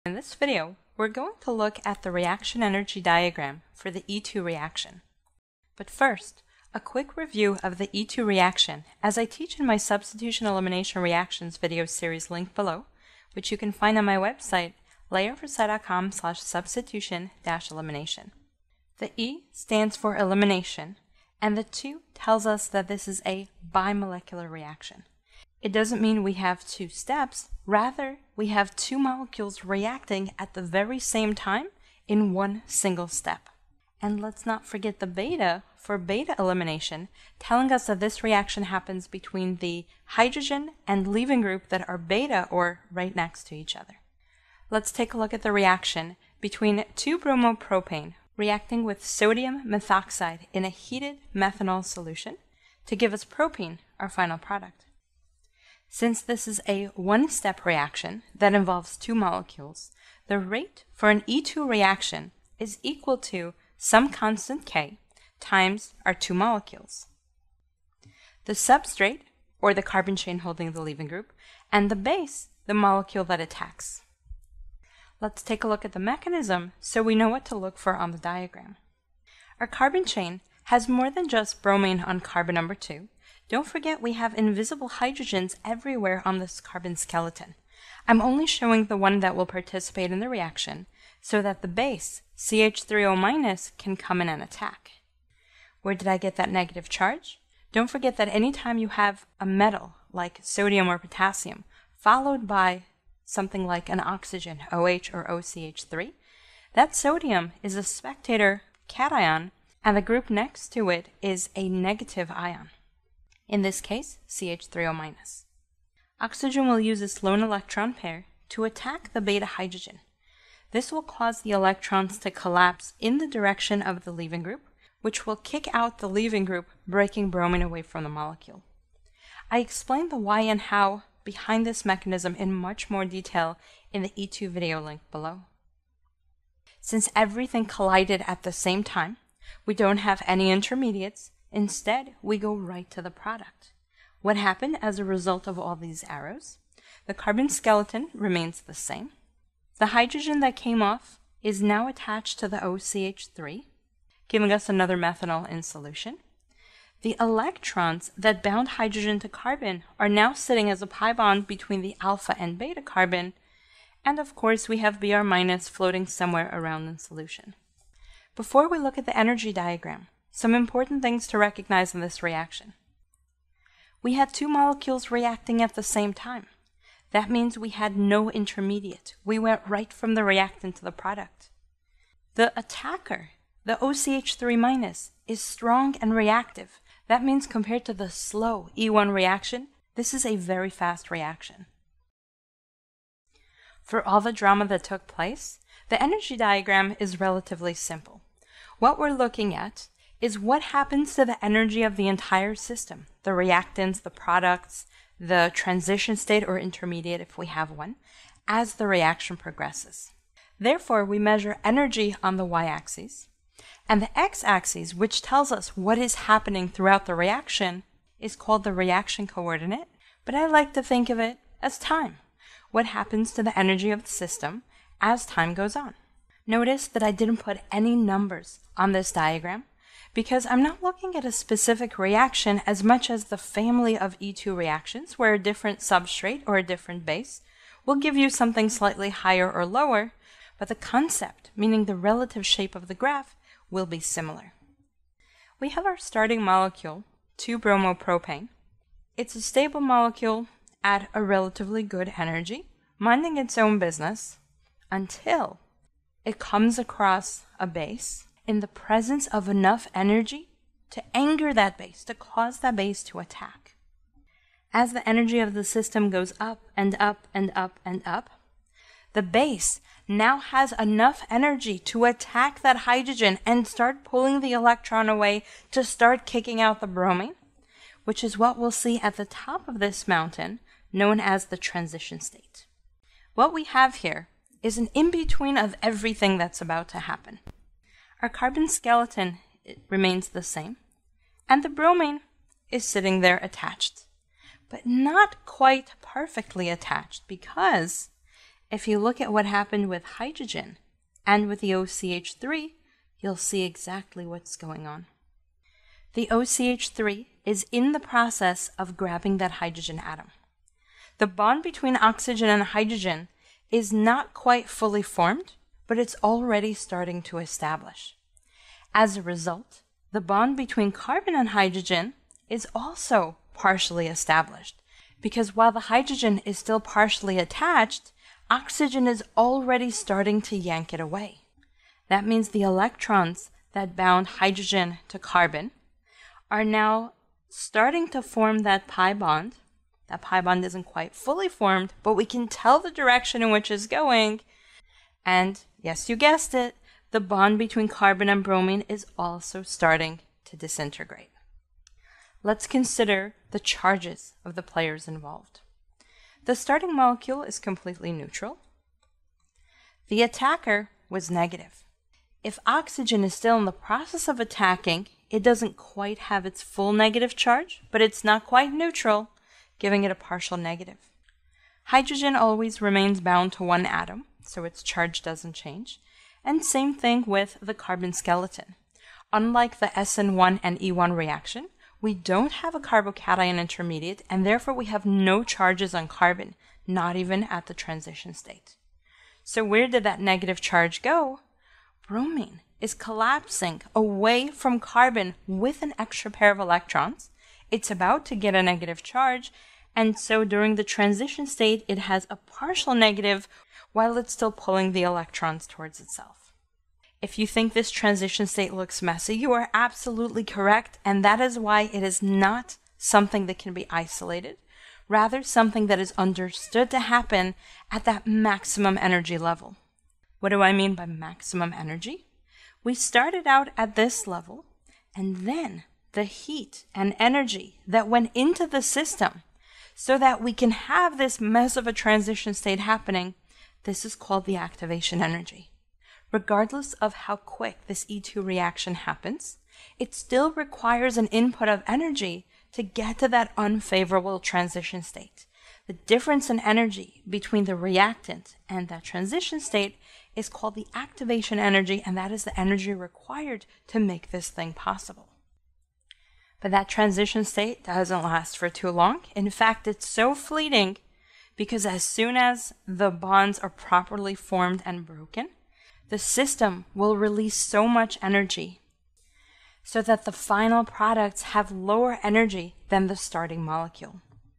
In this video, we're going to look at the reaction energy diagram for the E2 reaction. But first, a quick review of the E2 reaction as I teach in my substitution elimination reactions video series linked below, which you can find on my website, layoversi.com/substitution-elimination. The E stands for elimination, and the 2 tells us that this is a bimolecular reaction. It doesn't mean we have 2 steps, rather we have 2 molecules reacting at the very same time in one single step. And let's not forget the beta for beta elimination, telling us that this reaction happens between the hydrogen and leaving group that are beta or right next to each other. Let's take a look at the reaction between 2-bromopropane reacting with sodium methoxide in a heated methanol solution to give us propene, our final product. Since this is a one-step reaction that involves 2 molecules, the rate for an E2 reaction is equal to some constant K times our 2 molecules. The substrate, or the carbon chain holding the leaving group, and the base, the molecule that attacks. Let's take a look at the mechanism so we know what to look for on the diagram. Our carbon chain has more than just bromine on carbon number 2. Don't forget we have invisible hydrogens everywhere on this carbon skeleton. I'm only showing the one that will participate in the reaction so that the base, CH3O- can come in and attack. Where did I get that negative charge? Don't forget that anytime you have a metal, like sodium or potassium, followed by something like an oxygen, OH or OCH3, that sodium is a spectator cation, and the group next to it is a negative ion. In this case, CH3O-. Oxygen will use its lone electron pair to attack the beta hydrogen. This will cause the electrons to collapse in the direction of the leaving group, which will kick out the leaving group, breaking bromine away from the molecule. I explained the why and how behind this mechanism in much more detail in the E2 video link below. Since everything collided at the same time, we don't have any intermediates. Instead, we go right to the product. What happened as a result of all these arrows? The carbon skeleton remains the same. The hydrogen that came off is now attached to the OCH3, giving us another methanol in solution. The electrons that bound hydrogen to carbon are now sitting as a pi bond between the alpha and beta carbon, and of course we have Br- floating somewhere around in solution. Before we look at the energy diagram, some important things to recognize in this reaction. We had 2 molecules reacting at the same time. That means we had no intermediate. We went right from the reactant to the product. The attacker, the OCH3-, is strong and reactive. That means compared to the slow E1 reaction, this is a very fast reaction. For all the drama that took place, the energy diagram is relatively simple. What we're looking at is what happens to the energy of the entire system, the reactants, the products, the transition state or intermediate if we have one, as the reaction progresses. Therefore, we measure energy on the y-axis, and the x-axis, which tells us what is happening throughout the reaction, is called the reaction coordinate, but I like to think of it as time, what happens to the energy of the system as time goes on. Notice that I didn't put any numbers on this diagram, because I'm not looking at a specific reaction as much as the family of E2 reactions, where a different substrate or a different base will give you something slightly higher or lower, but the concept, meaning the relative shape of the graph, will be similar. We have our starting molecule, 2-bromopropane. It's a stable molecule at a relatively good energy, minding its own business, until it comes across a base in the presence of enough energy to anger that base, to cause that base to attack. As the energy of the system goes up and up and up and up, the base now has enough energy to attack that hydrogen and start pulling the electron away to start kicking out the bromine, which is what we'll see at the top of this mountain, known as the transition state. What we have here is an in-between of everything that's about to happen. Our carbon skeleton remains the same, and the bromine is sitting there attached, but not quite perfectly attached because If you look at what happened with hydrogen and with the OCH3, you'll see exactly what's going on. The OCH3 is in the process of grabbing that hydrogen atom. The bond between oxygen and hydrogen is not quite fully formed, but it's already starting to establish. As a result, the bond between carbon and hydrogen is also partially established, because while the hydrogen is still partially attached, oxygen is already starting to yank it away. That means the electrons that bound hydrogen to carbon are now starting to form that pi bond. That pi bond isn't quite fully formed, but we can tell the direction in which it's going. And yes, you guessed it, the bond between carbon and bromine is also starting to disintegrate. Let's consider the charges of the players involved. The starting molecule is completely neutral. The attacker was negative. If oxygen is still in the process of attacking, it doesn't quite have its full negative charge, but it's not quite neutral, giving it a partial negative. Hydrogen always remains bound to one atom, so its charge doesn't change. And same thing with the carbon skeleton. Unlike the SN1 and E1 reaction, we don't have a carbocation intermediate, and therefore we have no charges on carbon, not even at the transition state. So where did that negative charge go? Bromine is collapsing away from carbon with an extra pair of electrons. It's about to get a negative charge, and so during the transition state, it has a partial negative while it's still pulling the electrons towards itself. If you think this transition state looks messy, you are absolutely correct, and that is why it is not something that can be isolated, rather something that is understood to happen at that maximum energy level. What do I mean by maximum energy? We started out at this level, and then the heat and energy that went into the system so that we can have this mess of a transition state happening, this is called the activation energy. Regardless of how quick this E2 reaction happens, it still requires an input of energy to get to that unfavorable transition state. The difference in energy between the reactant and that transition state is called the activation energy, and that is the energy required to make this thing possible. But that transition state doesn't last for too long. In fact, it's so fleeting because as soon as the bonds are properly formed and broken, the system will release so much energy so that the final products have lower energy than the starting molecule.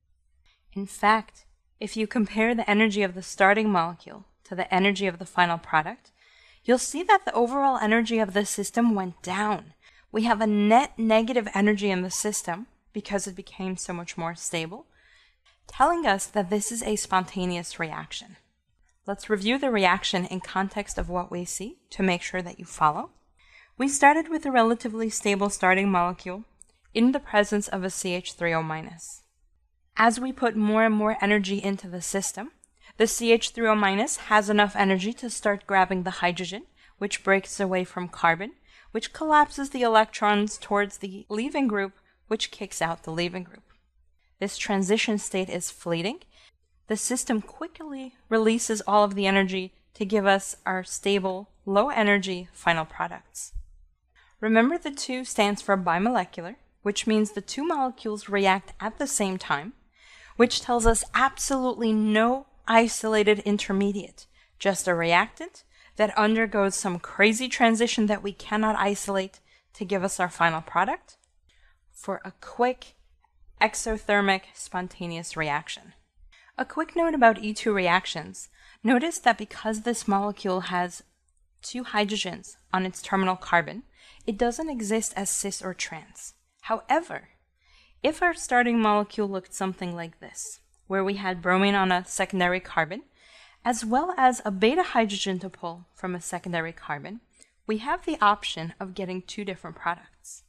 In fact, if you compare the energy of the starting molecule to the energy of the final product, you'll see that the overall energy of the system went down. We have a net negative energy in the system because it became so much more stable, telling us that this is a spontaneous reaction. Let's review the reaction in context of what we see to make sure that you follow. We started with a relatively stable starting molecule in the presence of a CH3O-. As we put more and more energy into the system, the CH3O- has enough energy to start grabbing the hydrogen, which breaks away from carbon, which collapses the electrons towards the leaving group, which kicks out the leaving group. This transition state is fleeting. The system quickly releases all of the energy to give us our stable, low-energy final products. Remember, the 2 stands for bimolecular, which means the 2 molecules react at the same time, which tells us absolutely no isolated intermediate, just a reactant that undergoes some crazy transition that we cannot isolate to give us our final product for a quick exothermic spontaneous reaction. A quick note about E2 reactions. Notice that because this molecule has 2 hydrogens on its terminal carbon, it doesn't exist as cis or trans. However, if our starting molecule looked something like this, where we had bromine on a secondary carbon, as well as a beta hydrogen to pull from a secondary carbon, we have the option of getting 2 different products: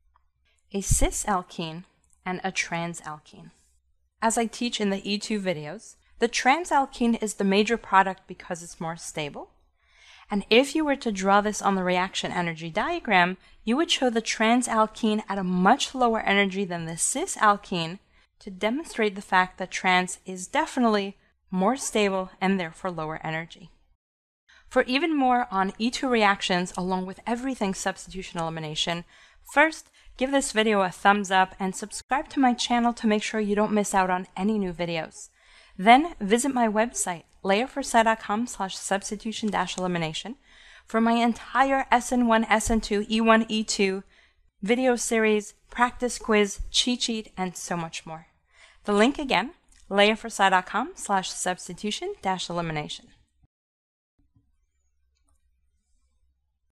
a cis alkene and a trans alkene. As I teach in the E2 videos, the trans alkene is the major product because it's more stable. And if you were to draw this on the reaction energy diagram, you would show the trans alkene at a much lower energy than the cis alkene to demonstrate the fact that trans is definitely more stable, and therefore lower energy. For even more on E2 reactions along with everything substitution elimination, first, give this video a thumbs up and subscribe to my channel to make sure you don't miss out on any new videos. Then visit my website, leahforsci.com/substitution-elimination for my entire SN1, SN2, E1, E2 video series, practice quiz, cheat sheet, and so much more. The link again, leahforsci.com/substitution-elimination.